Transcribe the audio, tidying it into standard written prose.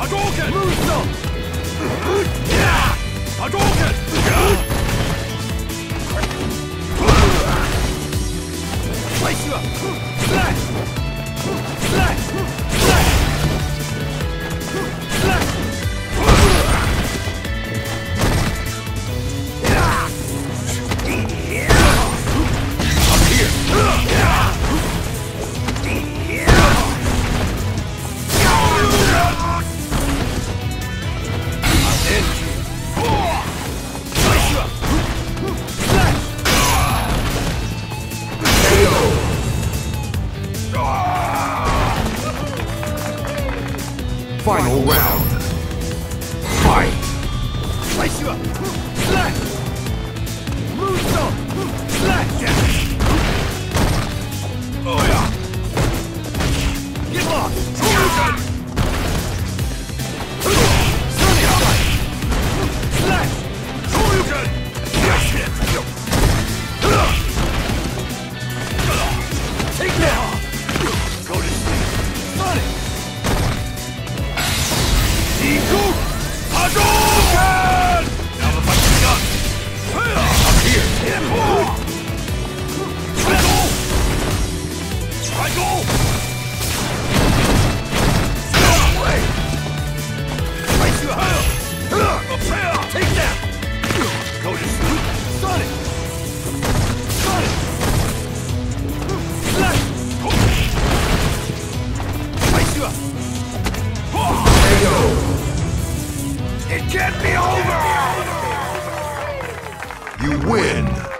Hadouken! Yeah! Hadouken! Place you up! Slash! Slash! Slash! Slash! Up here! Final round. Fight! Slice you up! Slash! Moonsault! Slash! Oh yeah! Get lost! Shoryuken! Sunny Strike! Slash! Shoryuken! Yes, hit! Take that! Go to sleep! Sonic! Iku! Hadouken! Now the fight's begun! Up here! Hit! Triangle! Triangle! Stay away! Place you out! Take that! Go to sleep! Sonic! Sonic! Slash! Place you up! KO! It can't be over! You win!